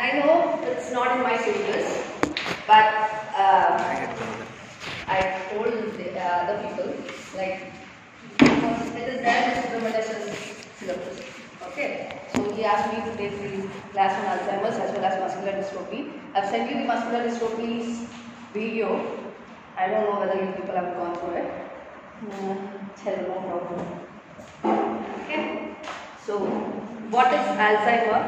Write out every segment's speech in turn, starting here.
I know it's not in my syllabus, but I told the other people, like, it is there in Subramanian's syllabus. Okay, so he asked me to take the class on Alzheimer's as well as muscular dystrophy. I've sent you the muscular dystrophy's video. I don't know whether you people have gone through it. No problem. Okay, so what is Alzheimer?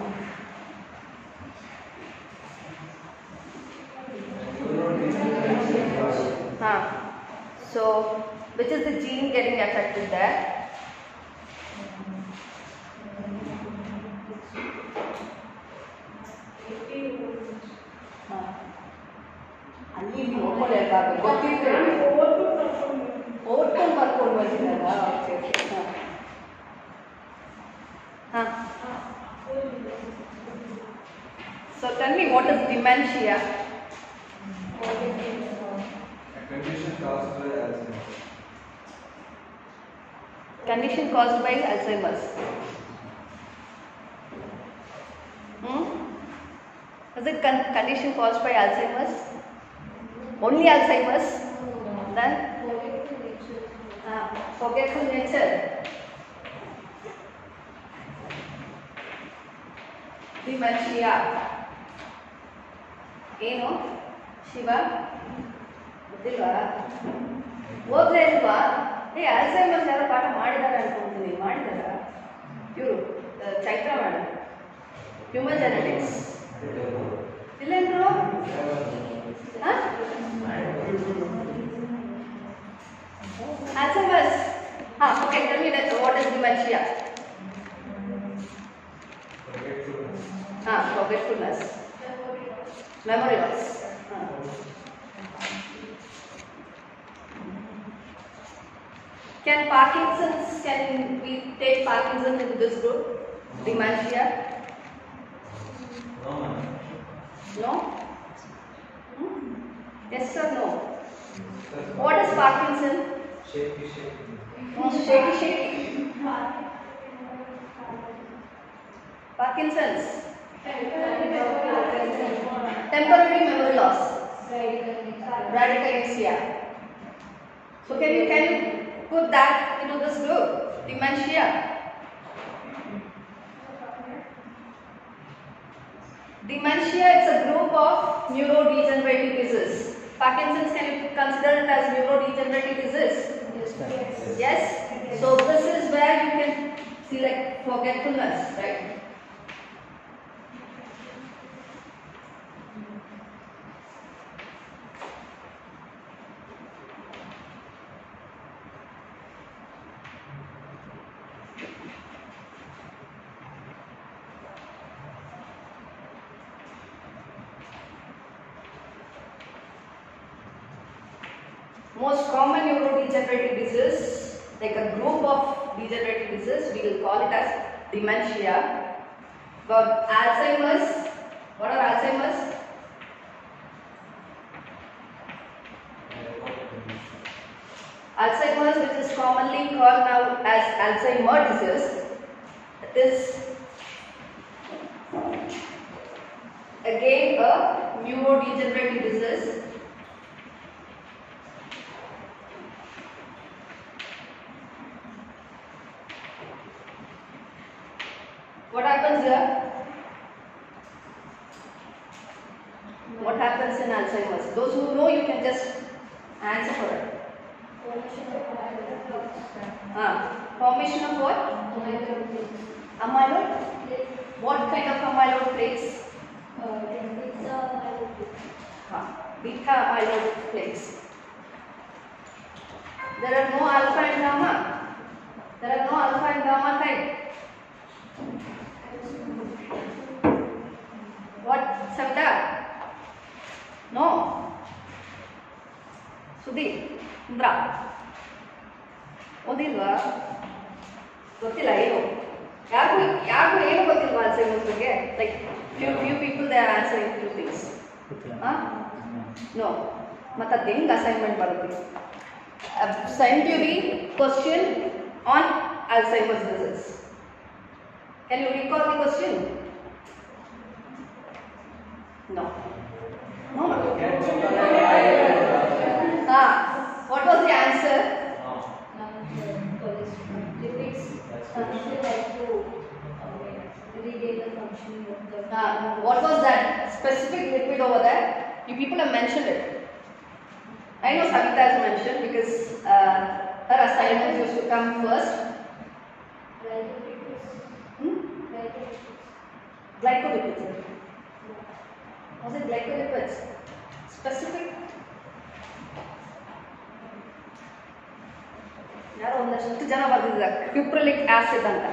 So which is the gene getting affected there? ಅಲ್ಲಿ ನೋಡ್ಕೊಳ್ಳೇಕಾಗ ಗೊತ್ತಿತ್ತು ಓದ್ಕೊಂಡು ಬರ್ಕೊಂಡು ಬಂದಿದ್ದಾರಾ? Okay ಹಾಂ. So tell me, what is dementia? Condition caused by Alzheimer's. Is it condition caused by Alzheimer's? Only Alzheimer's? Then? Forgetful nature. Dementia. ಏನು ಶಿವ ಗೊತ್ತಿಲ್ವಾ? ಓದ್ಲೇ ಇಲ್ವಾ? Alzheimer's ಯಾರೋ ಪಾಠ ಮಾಡಿದ್ದಾರೆ ಅನ್ಕೊಂತೀನಿ. ಮಾಡಿದಾರ ಇವರು ಚೈತ್ರ ಮೇಡಮ್, ಹ್ಯೂಮನ್ ಜೆನೆಟಿಕ್ಸ್ ಇಲ್ಲೇನ್ರು? Alzheimer's. Okay, tell me that what is dementia? Forgetfulness. Memory loss. Can we take Parkinson's into this group? Dementia? No? Yes or no? What is Parkinson? Shaky. Shaky. Parkinson's. Temporary memory loss. Bradykinesia. So can you put that into this group? Dementia. Dementia is a group of neurodegenerative disease. Parkinson's, can you consider it as neurodegenerative disease? Yes. So this is where you can see like forgetfulness, right? Most common neurodegenerative disease, like a group of degenerative disease, we will call it as dementia. But Alzheimer's, what are Alzheimer's? Alzheimer's, which is commonly called now as Alzheimer's disease, it is again a neurodegenerative disease. What happens here? What happens in Alzheimer's? Those who know, you can just answer for it. Formation of what? Amyloid? What kind of amyloid plaques? Beta amyloid plaques. There are no alpha and gamma. There are no alpha and gamma type. What? Samda? No. Sudhi? Indra? ಓದಿಲ್ವಾ? ಗೊತ್ತಿಲ್ಲ ಏನು? ಯಾರಿಗೂ ಏನು ಗೊತ್ತಿಲ್ವಾ Alzheimer's ಬಗ್ಗೆ? Like few people they are answering few things. No. ಮತ್ತೆ ಅದು ಹೆಂಗೆ ಅಸೈನ್ಮೆಂಟ್ ಬರುತ್ತೆ? Send you the question on Alzheimer's disease. Can you recall the question? No. No. Ah, what was the answer? What was that specific lipid over there? You people have mentioned it. I know Savita has mentioned because her assignments used to come first. Glycolipids. Was it glycolipids? Specific? ಯಾರೋ ಒಂದಷ್ಟು ಜನ ಬರ್ದಿದ್ದಾರೆ ಕ್ಯುಪ್ರಲಿಕ್ acid ಅಂತ.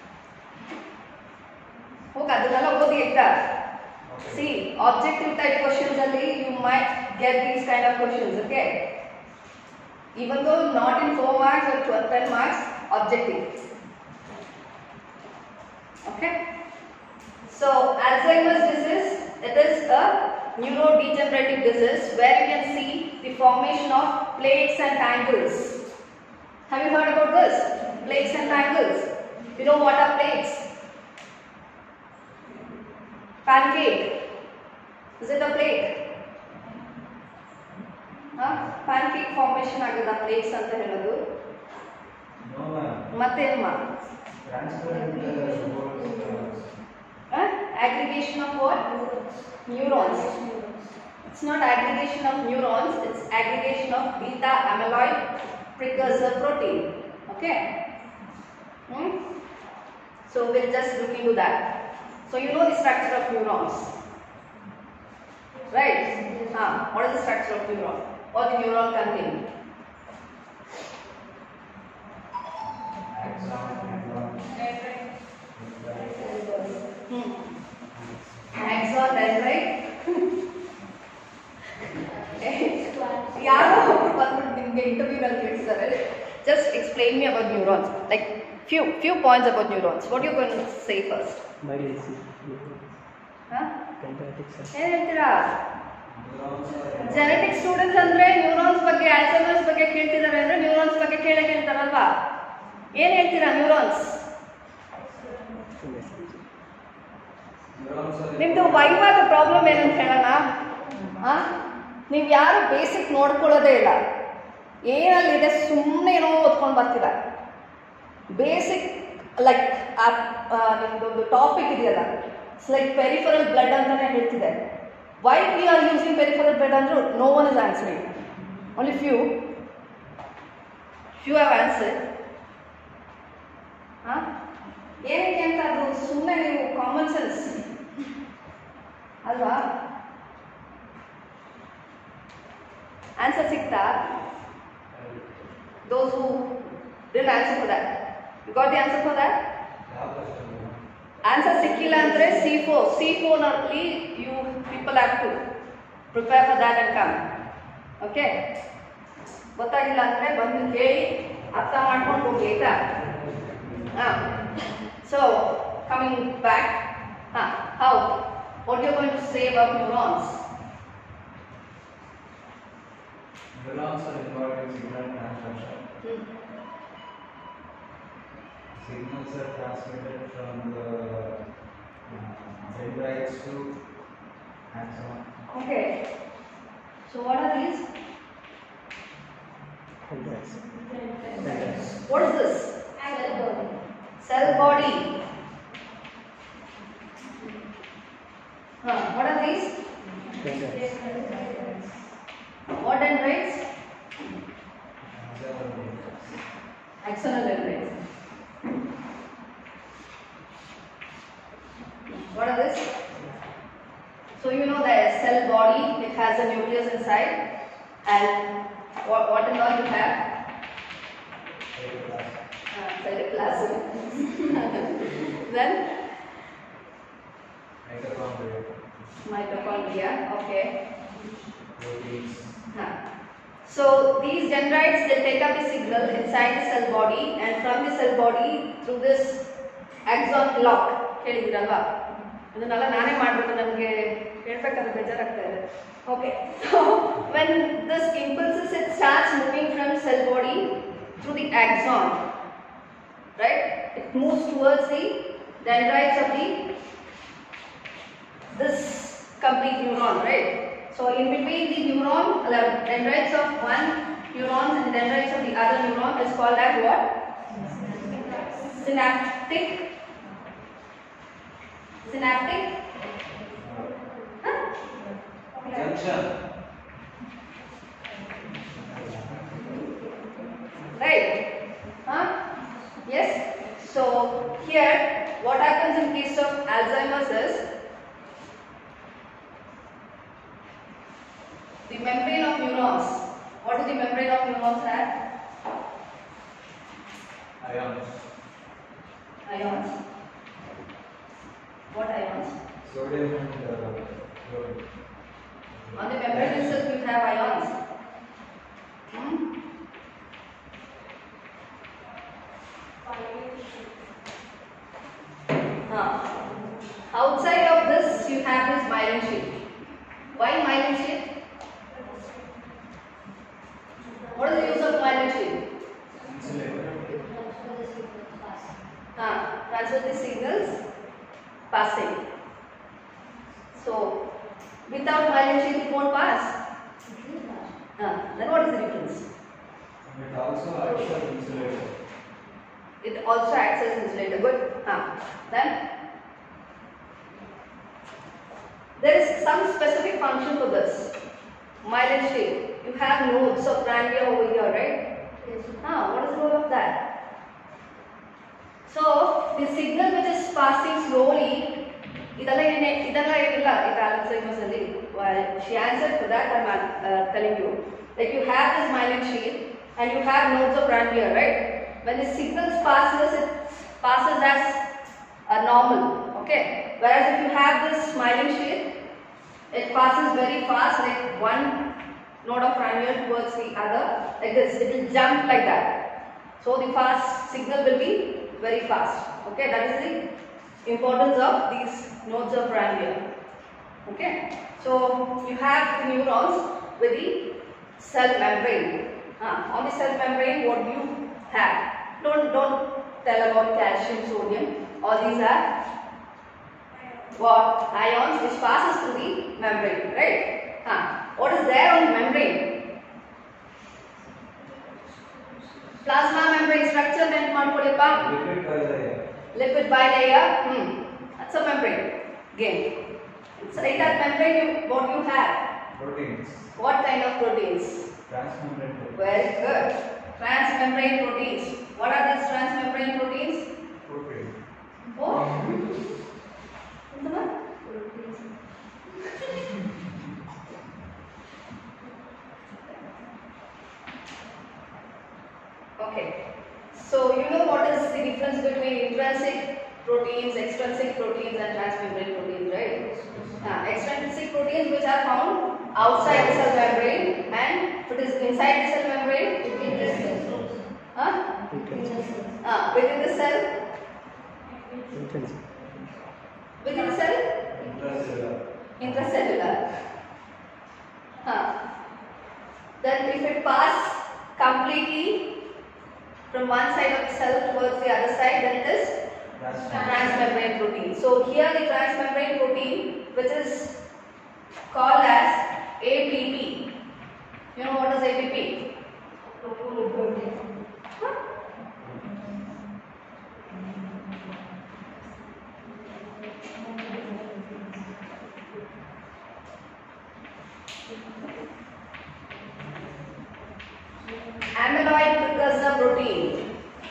ಹೋಗಿ ಅದನ್ನೆಲ್ಲ ಓದಿ ಆಯ್ತಾ? See, objective type questions alli you might get these kind of questions, okay? Even though not in 4 marks or 10 marks, objective. Okay? So, Alzheimer's disease, it is a neurodegenerative disease where you can see the formation of plaques and tangles. Have you heard about this? Plaques and tangles. You know what are plaques? Pancake. Is it a plate? Pancake formation agada plaques anta helodu. No ma'am. Matte ಏನು ma'am? Transparent aggregation of what? Neurons. It's not aggregation of neurons, it's aggregation of beta amyloid precursor protein. Okay? So we'll just look into that. So you know the structure of neurons, right? What is the structure of neuron? What the neuron contain? Axon, dendrite. ಯಾರೋ ಬಂದ್ಬಿಟ್ಟು ನಿಮಗೆ interview ನಲ್ಲಿ ಕೇಳ್ತಾರೆ. Just explain me about neurons. Like few points about neurons. What are you going to say first? ಏನು ಹೇಳ್ತೀರಾ? Genetic students ಅಂದ್ರೆ neurons ಬಗ್ಗೆ Alzheimer's ಬಗ್ಗೆ ಕೇಳ್ತಿದ್ದಾರೆ ಅಂದ್ರೆ ನ್ಯೂರಾನ್ಸ್ ಬಗ್ಗೆ ಕೇಳ್ತಾರಲ್ವಾ? ಏನ್ ಹೇಳ್ತೀರಾ ನ್ಯೂರಾನ್ಸ್? ನಿಮ್ದು ವೈವಾದ ಪ್ರಾಬ್ಲಮ್ ಏನಂತ ಹೇಳೋಣ. ನೀವು ಯಾರು ಬೇಸಿಕ್ ನೋಡ್ಕೊಳ್ಳೋದೇ ಇಲ್ಲ. ಏನಲ್ಲಿದೆ ಸುಮ್ಮನೆ ಏನೋ ಓದ್ಕೊಂಡು ಬರ್ತೀರಾ. ಬೇಸಿಕ್ ಲೈಕ್ ನಿಮ್ದೊಂದು ಟಾಪಿಕ್ ಇದೆಯಲ್ಲ, ಇಟ್ಸ್ ಲೈಕ್ ಪೆರಿಫರಲ್ ಬ್ಲಡ್ ಅಂತಾನೆ ಹೇಳ್ತಿದೆ. Why we are using peripheral blood ಅಂದ್ರೂ no one is answering. Only few have answer. ಏನಕ್ಕೆ ಅಂತ ಅದು ಸುಮ್ಮನೆ ನೀವು ಕಾಮನ್ ಸೆನ್ಸ್ ಅಲ್ವಾ? ಆನ್ಸರ್ ಸಿಗ್ತಾ? Those who didn't answer for that, you got the answer for that? Answer ಸಿಕ್ಕಿಲ್ಲ ಅಂದ್ರೆ C4 ನಲ್ಲಿ you people have to prepare for that and come. Okay? ಗೊತ್ತಾಗಿಲ್ಲ ಅಂದ್ರೆ ಬಂದು ಕೇಳಿ ಅರ್ಥ ಮಾಡ್ಕೊಂಡು ಹೋಗಿ ಆಯ್ತಾ? So coming back, how? What you are going to say about neurons? Neurons are involved in signal transmission. Signals are transmitted from the dendrites to axon. Okay. So what are these? Dendrites. What is this? Cell body. Cell body. What are these? Dendrites. What dendrites? Axonal dendrites. What are this? So you know the cell body, it has a nucleus inside, and what and all you have? Cytoplasm. Then mitochondria. Okay. Proteins. So these dendrites, they take up the signal inside the cell body, and from the cell body through this axon lock. ಕೇಳಿದಿರಲ್ವಾ? ಇದನ್ನೆಲ್ಲ ನಾನೇ ಮಾಡಬೇಕು, ನನಗೆ ಹೇಳ್ಬೇಕಾದ್ರೆ ಬೇಜಾರಾಗ್ತಾ ಇದೆ. Okay. So when this impulses, it starts moving from cell body through the axon, right? It moves towards the dendrites of this complete neuron, right? So in between the neuron, the dendrites of one neuron and the dendrites of the other neuron is called as what? Synaptic. Synaptic. Huh? Junction. Right? Huh? Yes. So here, what happens in case of Alzheimer's is the membrane of neurons. What do the membrane of neurons have? Ions. Ions. What ions? Sodium and chlorine. On the membrane itself you have ions. Outside of this you have this myelin sheath. Why myelin sheath? What is the use of myelin sheath? Transfer the signals passing. So without myelin sheath it won't pass. Then what is the difference? It also acts as insulator. It also acts as insulator. Good. Then there is some specific function for this myelin sheath. You have nodes of ganglia over here, right? Yes. What is the role of that? So the signal which is passing slowly. She answered for that. I'm telling you. Like you have this myelin sheath and you have nodes of ganglia, right? When the signals passes, it passes as normal. Okay. Whereas if you have this myelin sheath, it passes very fast, like one node of ganglia towards the other, like this. It will jump like that. So the fast signal will be very fast. Okay, that is the importance of these nodes of ganglia. Okay, so you have the neurons with the cell membrane. On the cell membrane, what do you have? Don't tell about calcium, sodium. All these are what? Ions which passes through the membrane, right? What is there on the membrane? Plasma membrane structure meant ಮಾಡ್ಕೊಳ್ಳಿಪ್ಪ. Lipid bilayer. Lipid bilayer. That's a membrane. Again. Inside that membrane, what you have? Proteins. What kind of proteins? Transmembrane proteins. Very good. Transmembrane proteins. What are these transmembrane proteins? Protein. Oh. Okay. So you know what is the difference between intrinsic proteins, extrinsic proteins and transmembrane proteins, right? Extrinsic proteins which are found outside the cell membrane, and if it is inside the cell membrane, within the cell, within the cell, intracellular. Then if it passes completely from one side of the cell towards the other side, then it is transmembrane protein. So here the transmembrane protein, which is called as APP. You know what is APP? Amyloid precursor protein.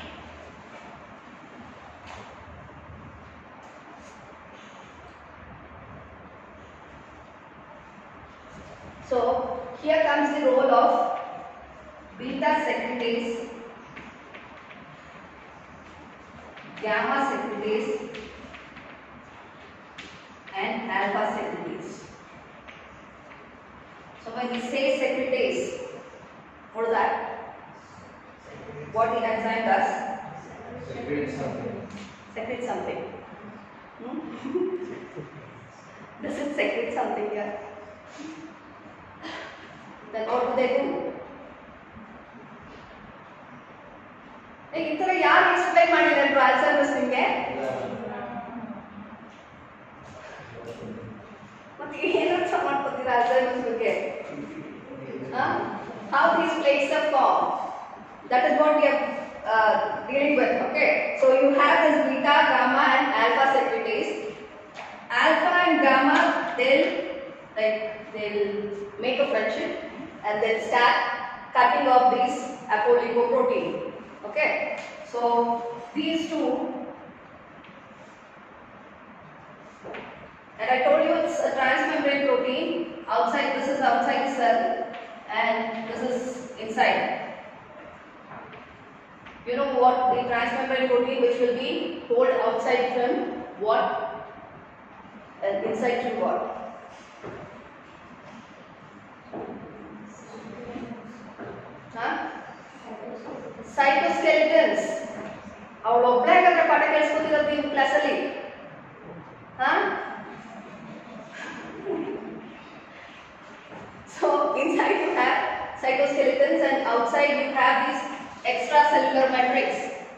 So here comes the role of beta secretase, gamma secretase and alpha secretase. So when we say secretase, what is that? What the enzyme does? Secrete something. Secrete something. Does it secrete something here? Then what do they do? ಈ ತರ ಯಾರು explain ಮಾಡಿದ್ರು ಆಲ್ಸರ್ಸ್ ನಿಮಗೆ? ಮತ್ತೆ ಏನು ಮಾಡ್ಕೊತೀರಾ Alzheimer's ಬಗ್ಗೆ? How these plates are formed. That is what we are dealing with. Okay. So you have this beta, gamma, and alpha secretase. Alpha and gamma, they'll make a friendship and they'll start cutting off these apolipoprotein. Okay. So these two, and I told you it's a transmembrane protein. Outside, this is outside the cell, and this is inside. You know what the transmembrane protein, which will be hold outside from what and inside to what? Cytoskeletons. Our obligatory particles put in the class ali. So inside you have cytoskeletons and outside you have these extracellular matrix.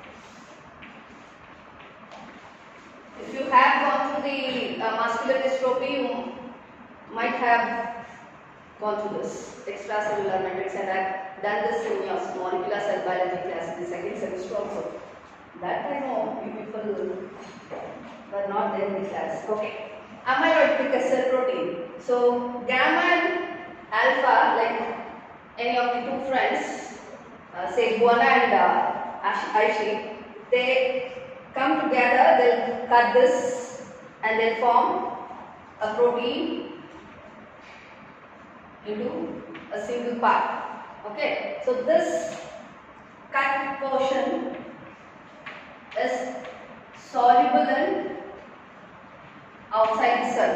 If you have gone through the muscular dystrophy, you might have gone through this extracellular matrix, and I've done this in your molecular cell biology class in the second semester also. That I know you people were not there in the class. Okay. Amyloid precursor protein. So gamma and alpha, like any of the two friends, say Buana and Aishi, they come together, they'll cut this and they'll form a protein into a single part. Okay, so this cut portion is soluble in outside the cell.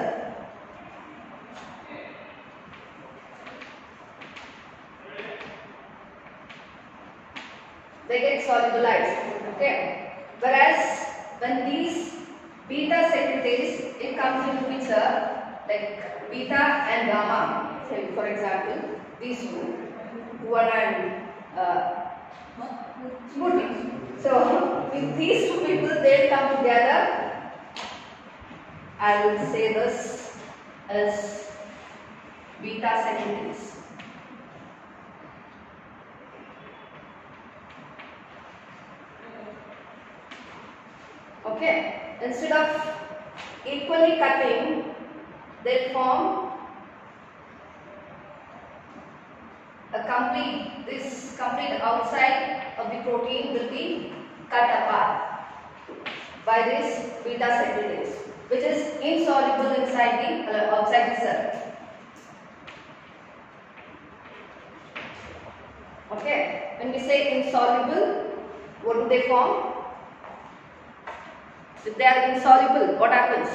They get solubilized. Okay, whereas when these beta secretase, it comes into picture, like beta and gamma. Say for example, these two, one and Smoothie. So with these two people, they come together. I will say this as beta secretase. Okay, instead of equally cutting, they form a complete outside of the protein will be cut apart by this beta secretase, which is insoluble inside the outside the cell. Okay, when we say insoluble, what do they form? If they are insoluble, what happens?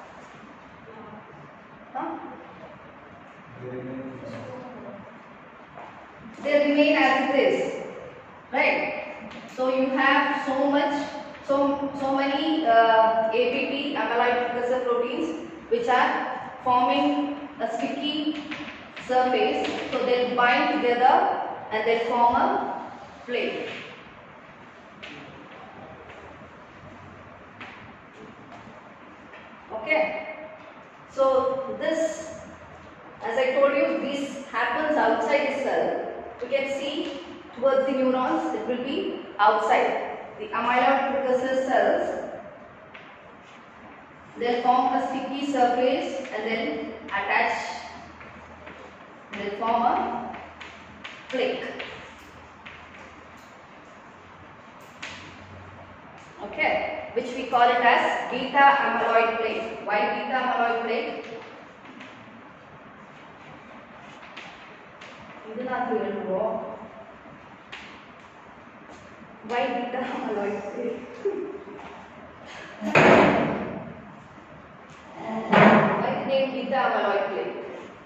They remain as it is, right? So you have so many APP, amyloid precursor proteins, which are forming a sticky surface. So they'll bind together and they'll form a plate. Okay, so this, as I told you, this happens outside the cell. You can see towards the neurons, it will be outside. The amyloid precursor cells, they'll form a sticky surface and then attach, they'll form a flake. Okay, which we call it as beta amyloid plate. Why beta amyloid plate? Why beta amyloid plate? Why the name beta amyloid plate?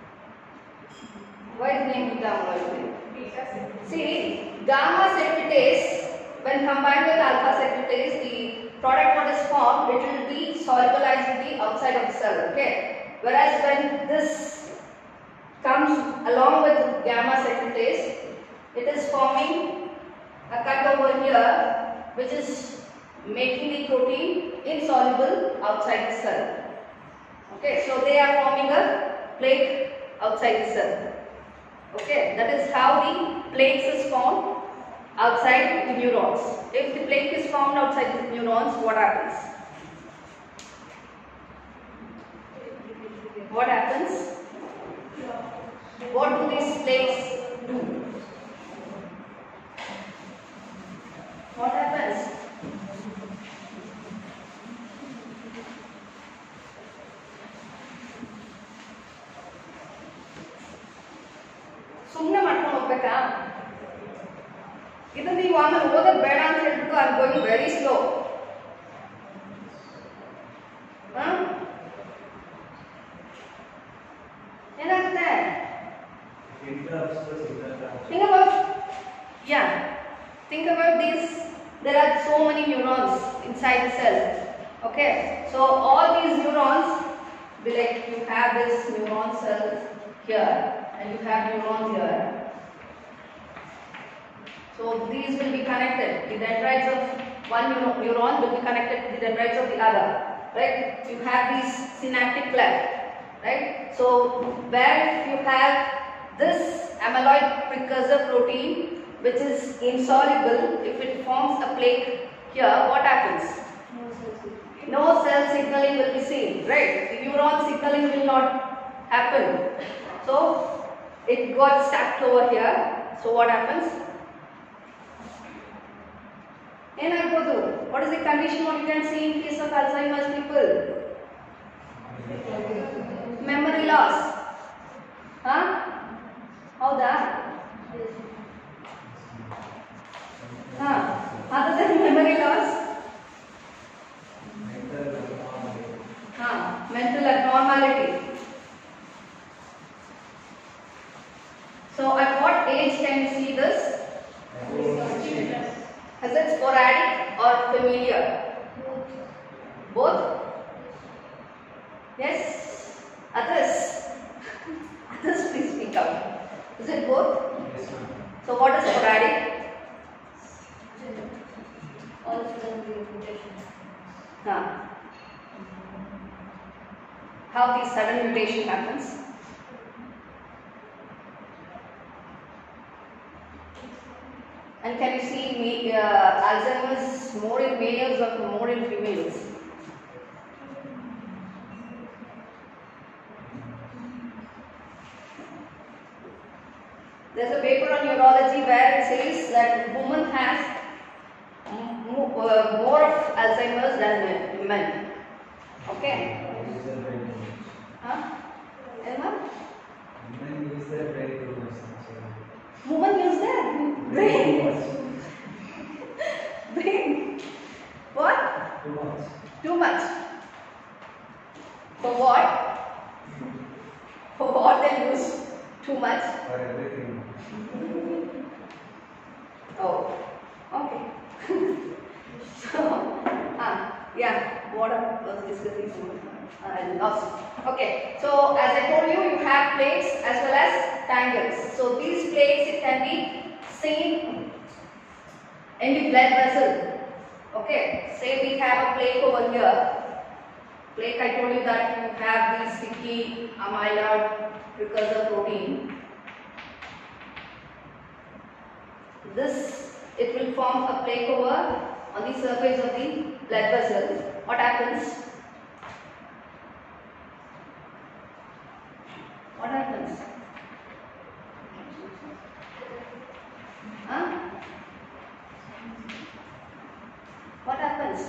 Why the name beta amyloid plate? See, gamma secretase, when combined with alpha secretase, the product what is formed, it will be solubilized in the outside of the cell. Okay, whereas when this comes along with gamma secretase, it is forming a cut over here, which is making the protein insoluble outside the cell. Okay, so they are forming a plaque outside the cell. Okay, that is how the plaques is formed outside the neurons. If the plaque is formed outside the neurons, what happens? What happens? What do these plaques do? What happens? ಸುಮ್ಮನೆ ಮಾಡ್ಕೊಂಡು ಹೋಗ್ಬೇಕಾ? ಇದು ನೀವು ಆಮೇಲೆ ಓದೋದು ಬೇಡ ಅಂತ ಹೇಳ್ಬಿಟ್ಟು I am going very slow. ಏನಾಗುತ್ತೆ? Think about, yeah, think about this. There are so many neurons inside the cell. Okay, so all these neurons, be like you have this neuron cell here and you have neurons here. So these will be connected. The dendrites of one neuron will be connected to the dendrites of the other. Right? You have these synaptic cleft. Right? So where you have this amyloid precursor protein which is insoluble, if it forms a plaque here, what happens? No cell signaling will be seen, right? The neuron signaling will not happen. So it got stuck over here. So what happens? What is the condition what you can see in case of Alzheimer's people? Memory loss. Huh? How that? Huh? Other than memory loss? Huh? Mental abnormality. So at what age can you see this? Is it sporadic or familiar? Both? Yes? Others? Others please speak out. Is it both? So what is sporadic? Huh. How the sudden mutation happens? And can you see Alzheimer's more in males or more in females? There's a paper on neurology where it says that women has more of Alzheimer's than men. Okay? Huh? Emma? Women use their brain too much. Women use their brain. Brain. What? Too much. Too much. For what? For what they use too much? For everything. Oh, okay. So, yeah, what I was discussing, I lost. Okay, so as I told you, you have plaques as well as tangles. So these plaques, it can be seen in the blood vessel. Okay, say we have a plaque over here. Plaque, I told you that you have the sticky amyloid precursor protein. This, it will form a plaque over on the surface of the blood vessel. What happens? What happens? Huh? What happens?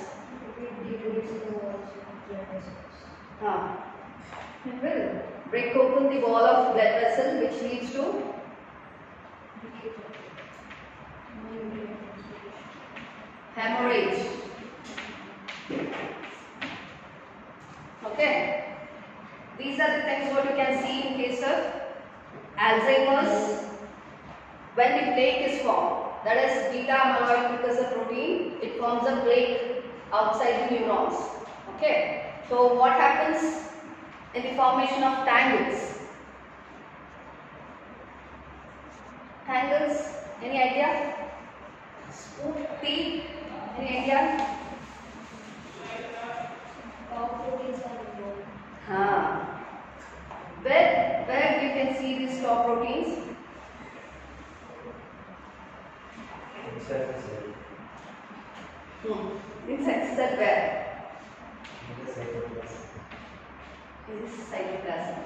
It will break open the wall of blood vessel, which leads to hemorrhage. Okay, these are the things what you can see in case of Alzheimer's when the plaque is formed. That is beta amyloid precursor protein. It forms a plaque outside the neurons. Okay, so what happens in the formation of tangles? Tangles, any idea? T, any idea? see these top proteins? Inside the cell. Inside cell where? In the cytoplasm. This is cytoplasm.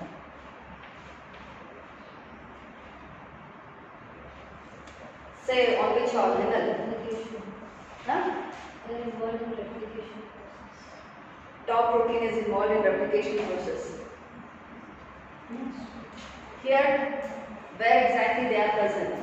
Say on which organelle? Huh? They are involved in replication process. Top protein is involved in replication process. Here, where exactly they are present?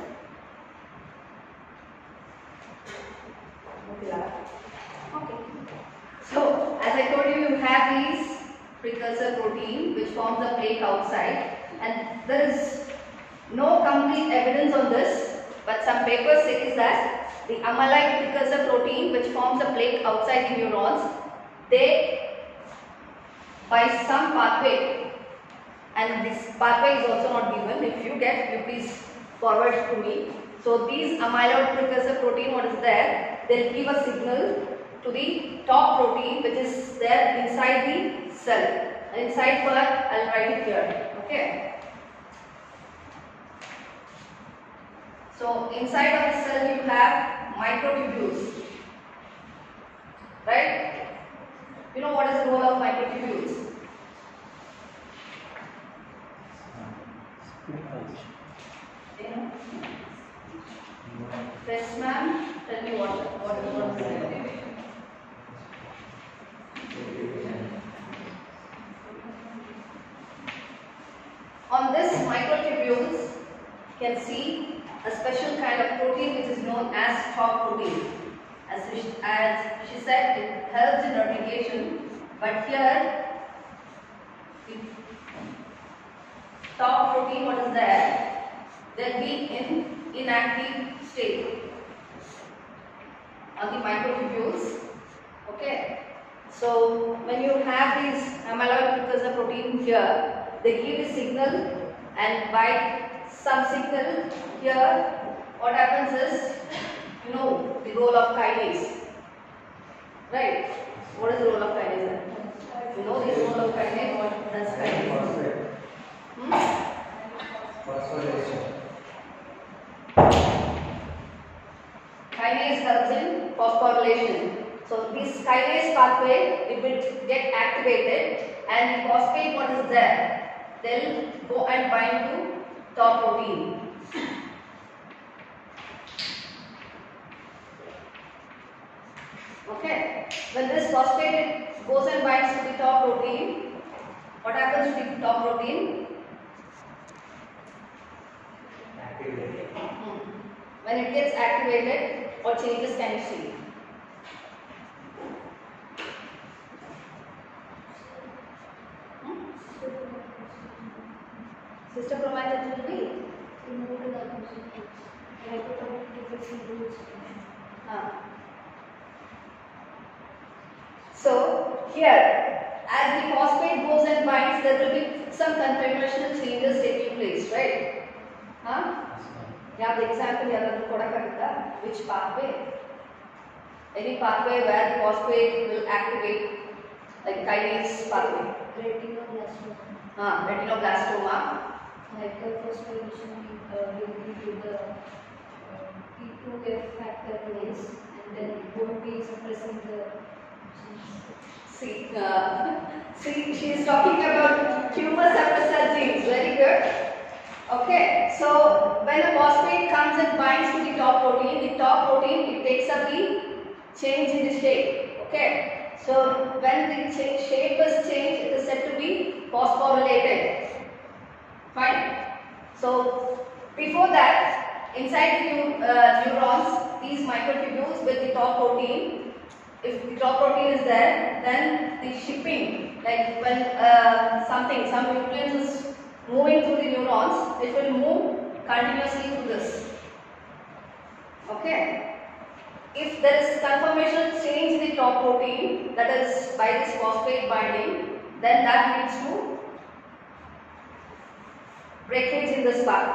Okay. So, as I told you, you have these precursor protein which forms the plaque outside, and there is no complete evidence on this, but some papers say that the amyloid precursor protein which forms a plaque outside the neurons, they by some pathway, and this pathway is also not given. If you get, you please forward to me. So these amyloid precursor protein, what is there? They'll give a signal to the top protein which is there inside the cell. Inside part, I'll write it here. Okay. So inside of the cell you have microtubules, right? You know what is the role of microtubules? You know? Yes, ma'am. Tell me what is on this microtubules, you can see a special kind of protein which is known as top protein. As she said, it helps in replication, but here the top protein, what is there? They'll be in inactive state on the microtubules. Okay. So when you have these amyloid precursor protein here, they give a signal, and by some signal here, what happens is, you know the role of kinase, right? What is the role of kinase? You know the role of kinase. What does kinase do? Phosphorylation. Kinase helps in phosphorylation. So this kinase pathway, it will get activated, and the phosphate, what is there? They'll go and bind to top protein. Okay. When this phosphate goes and binds to the top protein, what happens to the top protein? Activated. When it gets activated, what changes can you see? Sister chromatins will be So here, as the phosphate goes and binds, there will be some conformational changes taking place, right? You have the example here, which pathway? Any pathway where the phosphate will activate, like kinase pathway. Retinoblastoma. Hyperphosphorylation will give you the P2F factor place, and then it won't be suppressing the See, she is talking about tumor suppressor genes. Very good. Okay, so when the phosphate comes and binds to the top protein it takes up the change in the shape. Okay, so when the shape is changed, it is said to be phosphorylated. Fine. So before that, inside the neurons, these microtubules with the top protein, if the top protein is there, then the shipping, like when some nutrients is moving through the neurons, it will move continuously through this. Okay. If there is conformational change in the top protein, that is by this phosphate binding, then that leads to breakage in this part.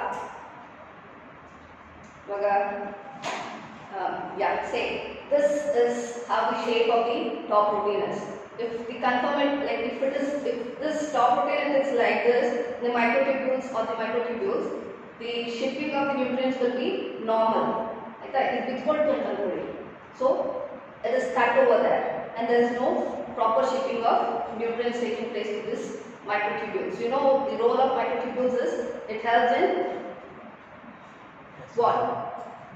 Say this is how the shape of the top protein is. If the if this top protein is like this, the microtubules or the microtubules, the shipping of the nutrients will be normal. It is equal to so it is cut over there, and there is no proper shipping of nutrients taking place to this microtubules. You know the role of microtubules is it helps in what?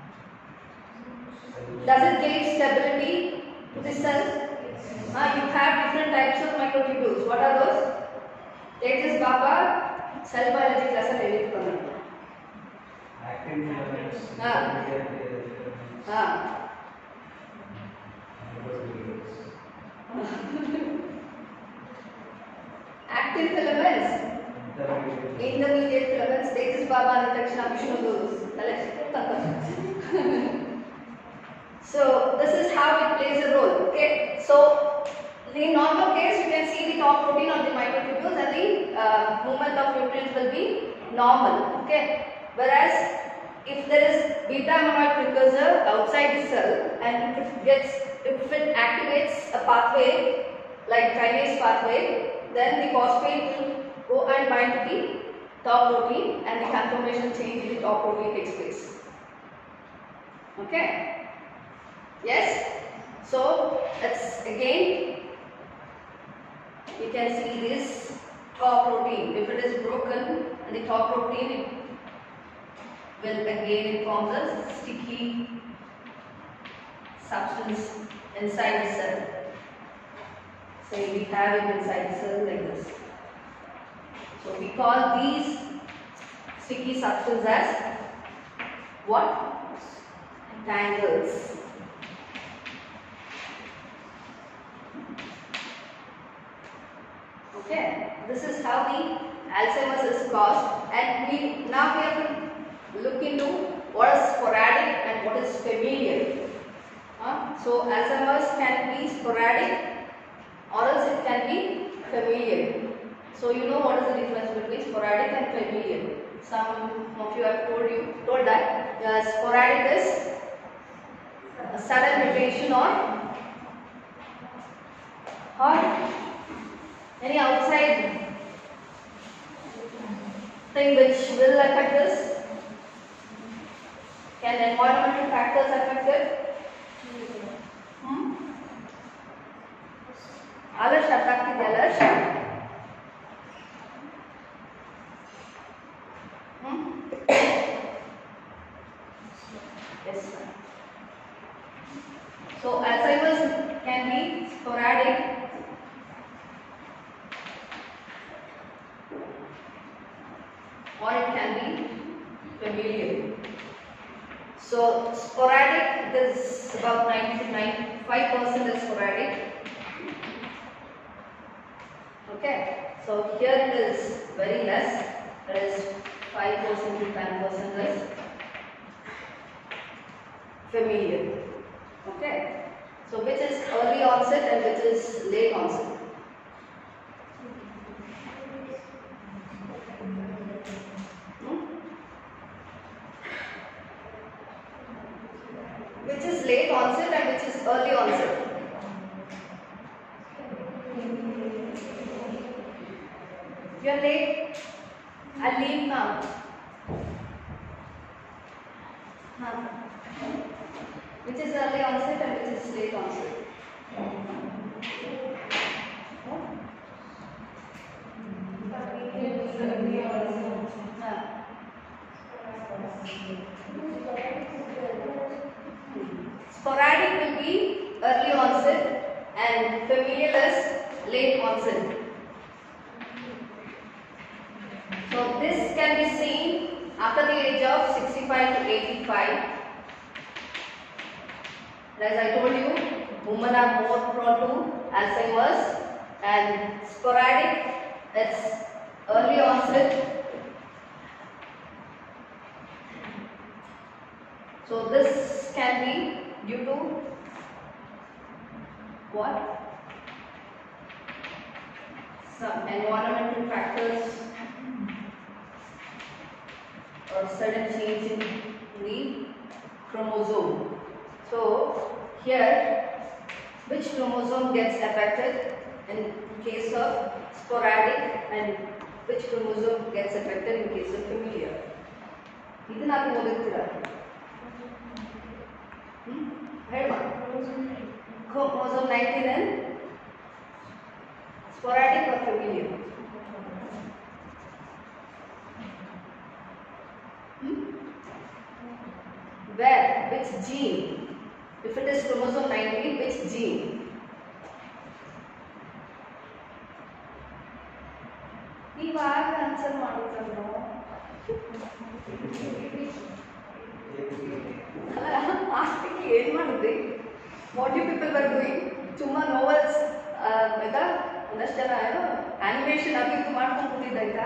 Does it give stability to the cell? You have different types of microtubules. What are those? Take this Baba cell biology class and read it. Actin filaments. Actin filaments. Intermediate filaments. Take this Baba and Takshana Vishnu those. So this is how it plays a role. Okay. So in normal case, you can see the top protein on the microtubules, and the movement of nutrients will be normal. Okay. Whereas if there is beta amyloid precursor outside the cell, and if it activates a pathway like kinase pathway, then the phosphate will go and bind to the top protein, and the conformation change in the top protein takes place. Okay. Yes. So let's again. You can see this top protein. If it is broken, and the top protein will again it forms a sticky substance inside the cell. Say we have it inside the cell like this. So we call these sticky substance as what? Tangles. Okay, this is how the Alzheimer's is caused, and now we have to look into what is sporadic and what is familial. So Alzheimer's can be sporadic or else it can be familial. So you know what is the difference between sporadic and familial. Some of you have told that sporadic is a sudden mutation or any outside thing which will affect this. Can environmental factors affect it? Others affect the others. Yes, sir. So Alzheimer's can be sporadic or it can be familial. So sporadic, it is about 90 to 95% is sporadic. Okay, so here it is very less, that is 5% to 10% is familial. Okay, so which is early onset and which is late onset? Which is late onset and which is early onset? You are late. I'll leave now. Which is early onset and which is late onset? Sporadic will be early onset and familial is late onset. So this can be seen after the age of 65 to 85. As I told you, women are more prone to Alzheimer's, and sporadic, it's early onset. So this can be due to what? Some environmental factors or sudden change in the chromosome. So here, which chromosome gets affected in case of sporadic and which chromosome gets affected in case of familial? ಇದನ್ನ ಹಾಕಿ ಓದಿರ್ತೀರಾ? ಹೇಳಮ್ಮ. Chromosome 19 and sporadic or familial? Where? Which gene? If it is chromosome 19, which gene? ಇವಾಗ answer ಮಾಡೋದನ್ನು ಆಸ್ತಿಗೆ ಏನು ಮಾಡಿದ್ರಿ? What you people were doing? ಸುಮ್ಮನೆ novels ಆಯ್ತಾ, ಒಂದಷ್ಟು ಜನ ಏನೋ ಆನಿಮೇಷನ್ ಆಗಿದ್ದು ಮಾಡ್ಕೊಂಡು ಕೂತಿದ್ದಾಯ್ತಾ?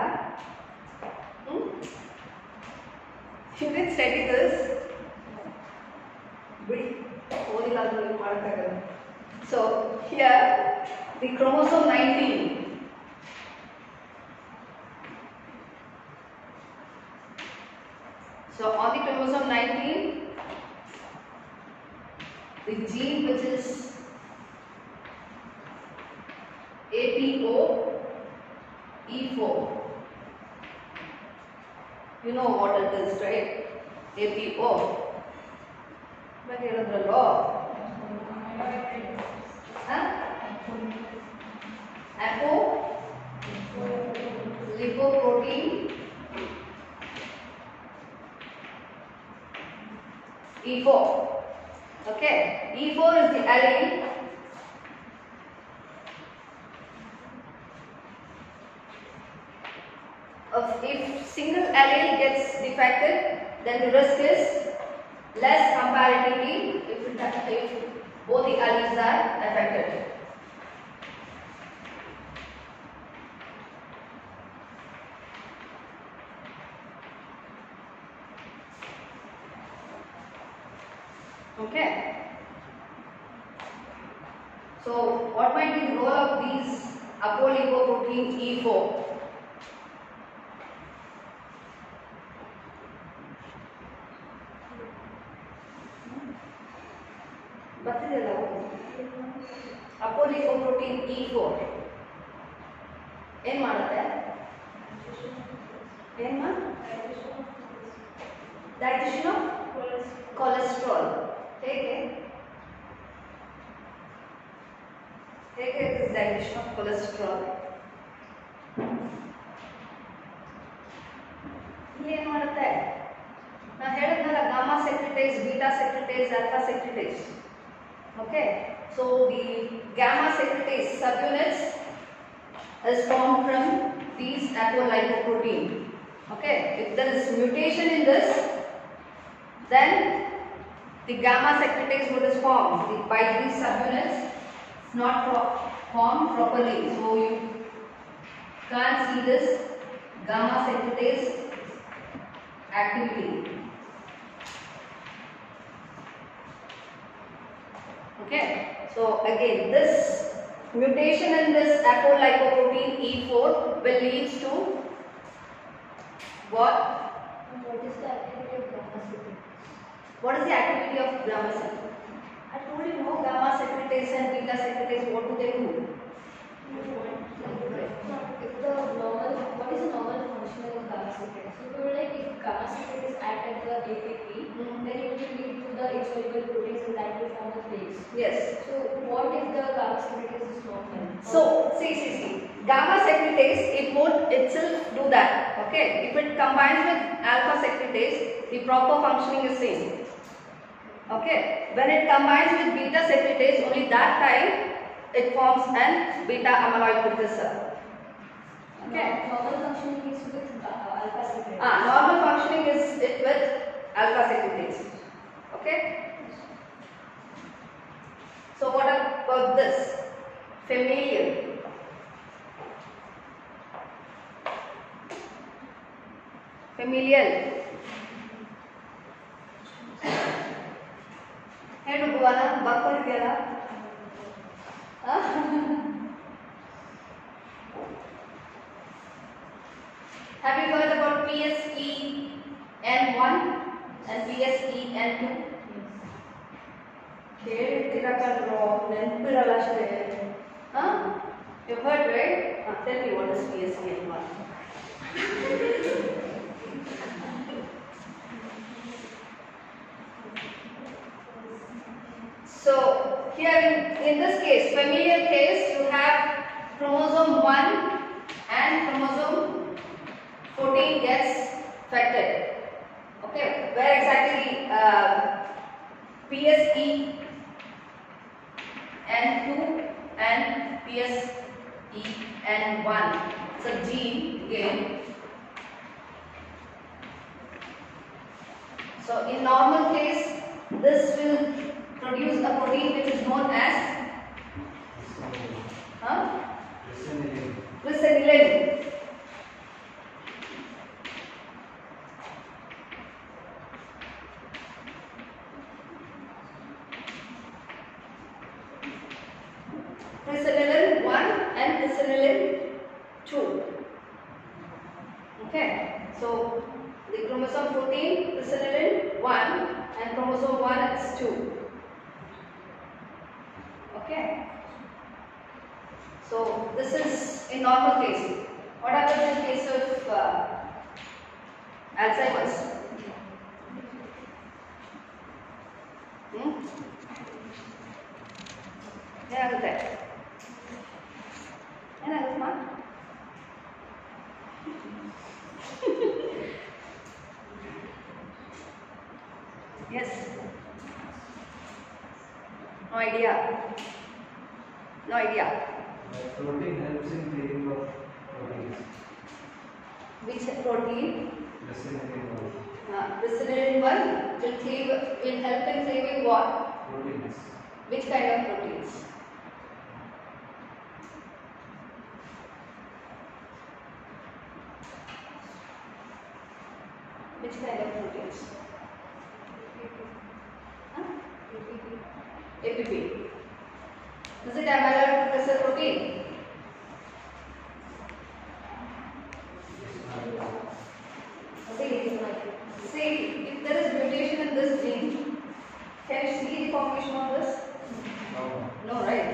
You did study this? ಬಿಡಿ, ಓದಿಲ್ಲ ಅಂದ್ರೆ ಏನು ಮಾಡೋಕ್ಕಾಗಲ್ಲ. So here the chromosome 19. So on the chromosome 19, the gene which is APOE4, you know what it is, right? APO. But here is the law. Apo lipoprotein E4. Okay, E4 is the allele. If single allele gets defected, then the risk is less comparatively if both the alleles are affected. Okay. So what might be the role of these apolipoprotein E4? Apolipoprotein E4 ಏನು ಮಾಡುತ್ತೆ? ಏನು ಮಾ? Digestion of cholesterol. ಹೇಗೆ is digestion of cholesterol? ಏನು ಮಾಡುತ್ತೆ? ನಾನು ಹೇಳಿದ್ನಲ್ಲ, gamma secretase, beta secretase, alpha secretase. Okay, so the gamma secretase subunits is formed from these apolipoprotein. Okay, if there is mutation in this, then the gamma secretase would is formed by these subunits not formed properly, so you can't see this gamma secretase activity. Okay, so again this mutation in this apolipoprotein E4 will lead to what? What is the activity of gamma secretase? What is the activity of gamma secretase? I told you, no, gamma secretase and beta secretase, what do they do? If the normal, what is the normal function of gamma secretase? So we were like, if gamma secretase act at the ATP, then it will lead to the insoluble proteins and that will form the plaques. Yes. So what if the gamma secretase is normal? So see. Gamma secretase, it won't itself do that. Okay. If it combines with alpha secretase, the proper functioning is same. Okay. When it combines with beta secretase, only that time it forms an beta amyloid precursor. Okay. Normal functioning is with alpha secretase. Normal functioning is it with alpha secretase. Okay. So what about this? Familial. Familial. ಹೇಳು ಭುವನ, ಬರ್ಕೊಂಡಿದ್ಯಲ್ಲ? Have you heard about PSEN1 and PSEN2? ಕೇಳಿರ್ತೀರ ಕಣ್ರೋ, ನೆನಪಿರಲ್ಲ ಅಷ್ಟೇ. You heard, right? Tell me what is PSEN1. in this case, familial case, you have chromosome 1 and chromosome 14 gets affected. Okay, where exactly PSE and 2 and PSE and 1. It's a gene again. So in normal case, this will produce a protein which is known as presenilin. Presenilin 1 and presenilin 2. Okay, so the chromosome 14, presenilin 1 and chromosome 1 is 2. Okay, so this is in normal case. What happens in case of Alzheimer's? ಏನಾಗುತ್ತೆ ಏನಾಗುತ್ತಮ್ಮ Yes. No idea. No idea. Protein helps in cleaving of proteins. Which protein? Presenilin 1. Presenilin 1 will help in cleaving what? Proteins. Which kind of proteins? Which kind of proteins? APP. Is it amyloid precursor protein? See, if there is mutation in this gene, can you see the formation of this? No, right?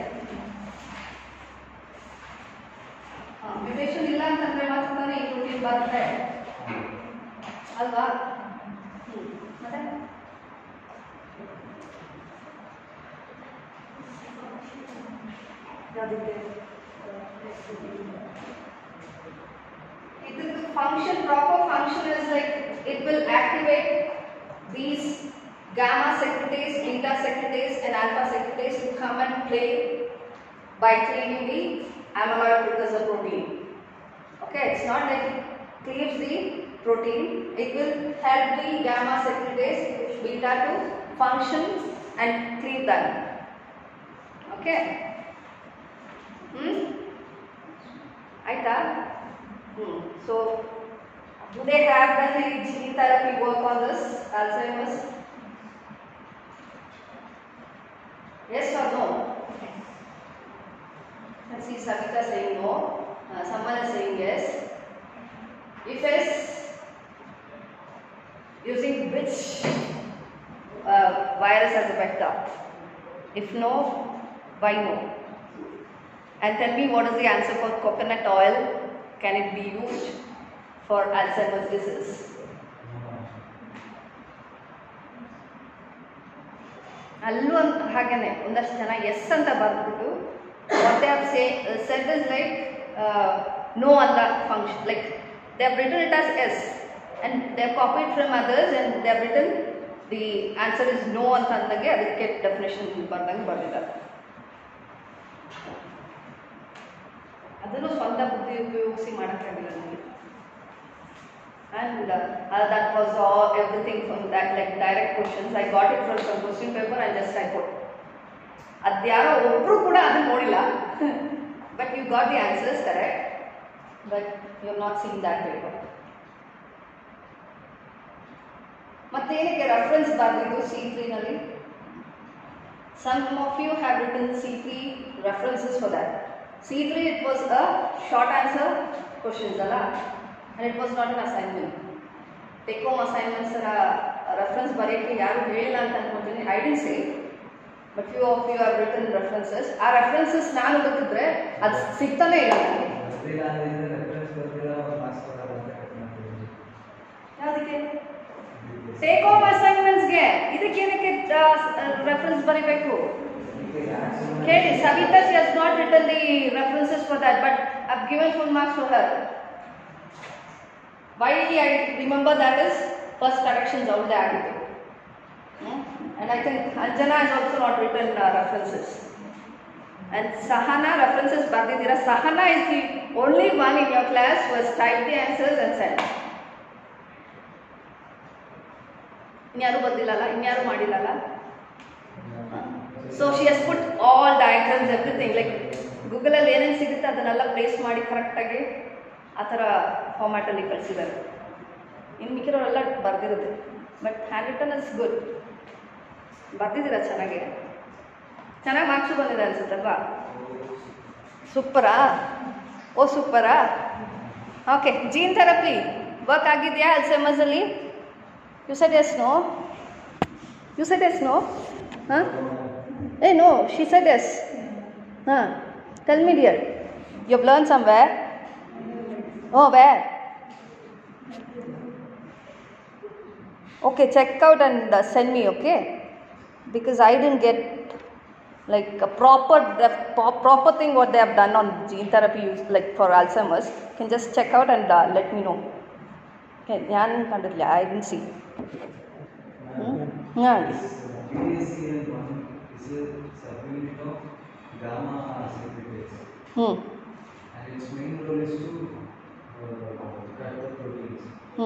Mutation illa antandre ಮಾತ್ರನೇ ಈ protein ಬರುತ್ತೆ ಅಲ್ವಾ? ಮತ್ತೆ the function, proper function is like it will activate these gamma secretase, beta secretase and alpha secretase to come and play by cleaving the amyloid precursor protein. Okay, it's not like it cleaves the protein, it will help the gamma secretase, beta to function and cleave them. Okay. Aita? So, do they have done the gene therapy work on this Alzheimer's? Yes or no? Let's see, Savita saying no. Someone is saying yes. If yes, using which virus as a vector? If no, why no? And tell me what is the answer for coconut oil? Can it be used for Alzheimer's disease? ಅಲ್ಲೂ ಹಾಗೇನೆ ಒಂದಷ್ಟು ಜನ S ಅಂತ ಬರ್ಬಿಟ್ಟು what they have said is like no on the function, like they have written it as S and they have copied from others and they have written the answer is no ಅಂತ ಅಂದಂಗೆ ಅದಕ್ಕೆ definition ಬರ್ದಂಗೆ ಬರ್ದಿದ್ದಾರೆ. ಅದನ್ನು ಸ್ವಂತ ಬುದ್ಧಿ ಉಪಯೋಗಿಸಿ ಮಾಡೋಕ್ಕಾಗಿಲ್ಲ ನನಗೆ. And that was all, everything from that, like direct questions. I got it from some question paper and just I put. ಅದ್ಯಾರೋ ಒಬ್ರು ಕೂಡ ಅದನ್ನ ನೋಡಿಲ್ಲ. But you got the answers correct. But you have not seen that paper. ಮತ್ತೆ ಏನಕ್ಕೆ reference ಬರ್ದಿದ್ದು C3 ನಲ್ಲಿ? Some of you have written C3 references for that. C3 it was a short answer questions alla, and it was not an assignment. Take home assignments reference ಬರೆಯಕ್ಕೆ ಯಾರು ಹೇಳಿಲ್ಲ ಅಂತ ಅನ್ಕೊಂತೀನಿ. I didn't say, but few of you have written references. ಆ references ನಾನು ಹುಡುಕಿದ್ರೆ ಅದು ಸಿಗ್ತಾನೆ ಇಲ್ಲ ನನಗೆ. ಯಾವುದಕ್ಕೆ? ಟೇಕ್ ಹೋಮ್ ಅಸೈನ್ಮೆಂಟ್ಸ್ಗೆ ಇದಕ್ಕೆ ಏನಕ್ಕೆ ರೆಫರೆನ್ಸ್ ಬರೀಬೇಕು? Katie, Savita, she has not written the references for that, but I've given full marks to her. Why I remember that is first corrections out there. And I think Anjana has also not written references. And Sahana references Bhardidira. Sahana is the only one in your class who has typed the answers and sent. Inyaru badilala, inyaru madilala. So she has put all diagrams, everything. Like Google alli enen sigutta adanella place ಮಾಡಿ correct ಆಗಿ ಆ ಥರ format ಅಲ್ಲಿ ಕಳಿಸಿದ್ದಾರೆ. ಇನ್ನು ಮಿಕ್ಕಿರೋರೆಲ್ಲ ಬರ್ದಿರುತ್ತೆ. But hand written is good. ಬರ್ದಿದ್ದೀರಾ ಚೆನ್ನಾಗಿ. ಚೆನ್ನಾಗಿ ಮಾರ್ಕ್ಸು ಬಂದಿದೆ ಅನ್ಸುತ್ತಲ್ವಾ? ಸೂಪರಾ? ಓ ಸೂಪರಾ? ಓಕೆ, ಜೀನ್ ಥೆರಪಿ ವರ್ಕ್ ಆಗಿದೆಯಾ ಅಲ್ಝೈಮರ್ಸ್ ಅಲ್ಲಿ? You said yes no? You said yes no? ಹಾಂ? Hey, no, she said yes. Tell me, dear. You've learned somewhere? Oh, where? Okay, check out and send me, okay? Because I didn't get like a proper thing what they have done on gene therapy use, like for Alzheimer's. You can just check out and let me know. Okay, I didn't see. Subunit of gamma secretase. And its main role is to cut the proteins.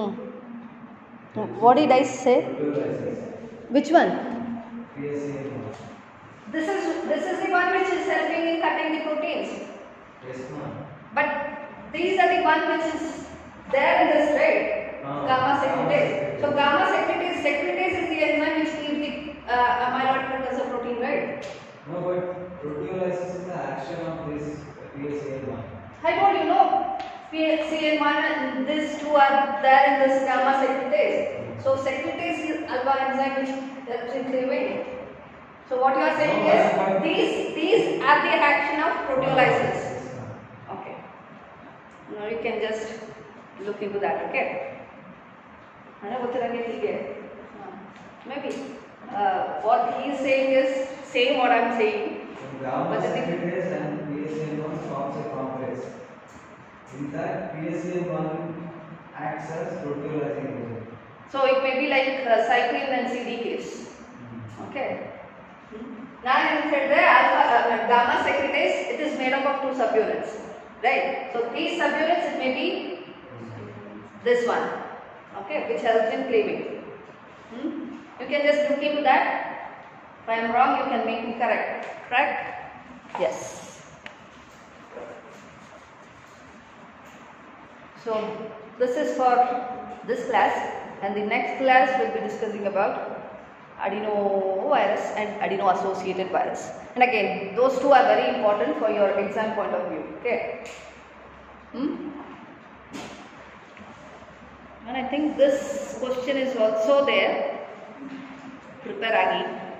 What did I say? Proteolysis. Which one? PSA1. This is the one which is helping in cutting the proteins. Yes, ma'am. But these are the one which is there in this, right? Gamma secretase. So gamma secretase is the enzyme which gives the amyloid precursor protein, right? No, but proteolysis is the action of this PSA1. I told you, no. PSA1 and these two are there in this gamma secretase. So secretase is alpha enzyme which helps in cleaving. So what you are saying is these are the action of proteolysis. Okay. Now you can just look into that, okay? Maybe what he is saying is same what I am saying. Gamma secretase and PSA1 forms a complex. In that, PSA1 acts as proteolyzing agent. So it may be like cyclin and CDKs. Okay. Now I said there gamma secretase, it is made up of two subunits, right? So these subunits, it may be this one, okay, which helps in cleaving. You can just look into that. If I am wrong, you can make me correct. Correct? Yes. So this is for this class, and the next class we'll be discussing about adenovirus and adeno-associated virus. And again, those two are very important for your exam point of view. Okay. And I think this question is also there. Prepare agi.